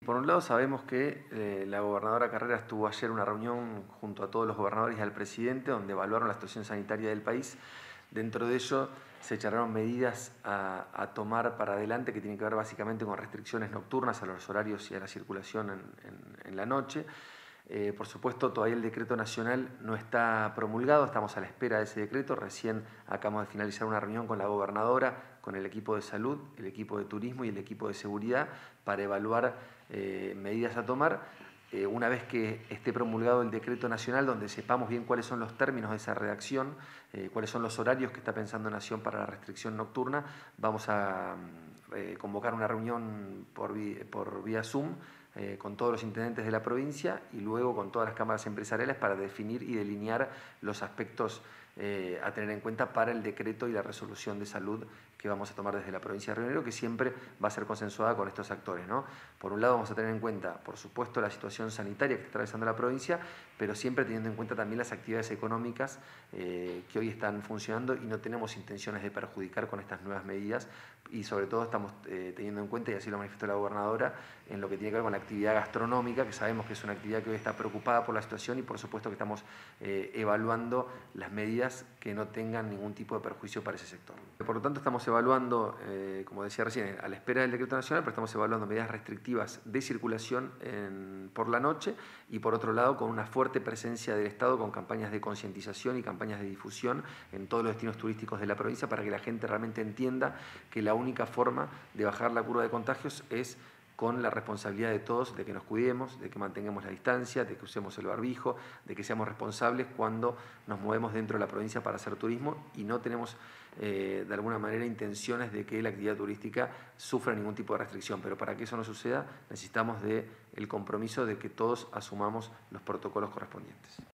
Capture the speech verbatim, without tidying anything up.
Por un lado sabemos que eh, la gobernadora Carreras tuvo ayer una reunión junto a todos los gobernadores y al presidente donde evaluaron la situación sanitaria del país. Dentro de ello se echaron medidas a, a tomar para adelante que tienen que ver básicamente con restricciones nocturnas a los horarios y a la circulación en, en, en la noche. Eh, por supuesto, todavía el decreto nacional no está promulgado, estamos a la espera de ese decreto. Recién acabamos de finalizar una reunión con la gobernadora, con el equipo de salud, el equipo de turismo y el equipo de seguridad para evaluar eh, medidas a tomar. Eh, una vez que esté promulgado el decreto nacional, donde sepamos bien cuáles son los términos de esa redacción, eh, cuáles son los horarios que está pensando Nación para la restricción nocturna, vamos a eh, convocar una reunión por, por vía Zoom eh, con todos los intendentes de la provincia y luego con todas las cámaras empresariales para definir y delinear los aspectos eh, a tener en cuenta para el decreto y la resolución de salud que vamos a tomar desde la provincia de Río Negro, que siempre va a ser consensuada con estos actores, ¿no? Por un lado vamos a tener en cuenta, por supuesto, la situación sanitaria que está atravesando la provincia, pero siempre teniendo en cuenta también las actividades económicas eh, que hoy están funcionando y no tenemos intenciones de perjudicar con estas nuevas medidas y sobre todo estamos eh, teniendo en cuenta, y así lo manifestó la gobernadora, en lo que tiene que ver con la actividad gastronómica, que sabemos que es una actividad que hoy está preocupada por la situación y por supuesto que estamos eh, evaluando las medidas que no tengan ningún tipo de perjuicio para ese sector. Por lo tanto, estamos evaluando, eh, como decía recién, a la espera del decreto nacional, pero estamos evaluando medidas restrictivas de circulación en, por la noche y por otro lado con una fuerte presencia del Estado con campañas de concientización y campañas de difusión en todos los destinos turísticos de la provincia para que la gente realmente entienda que la única forma de bajar la curva de contagios es con la responsabilidad de todos, de que nos cuidemos, de que mantengamos la distancia, de que usemos el barbijo, de que seamos responsables cuando nos movemos dentro de la provincia para hacer turismo y no tenemos eh, de alguna manera intenciones de que la actividad turística sufra ningún tipo de restricción. Pero para que eso no suceda necesitamos del compromiso de que todos asumamos los protocolos correspondientes.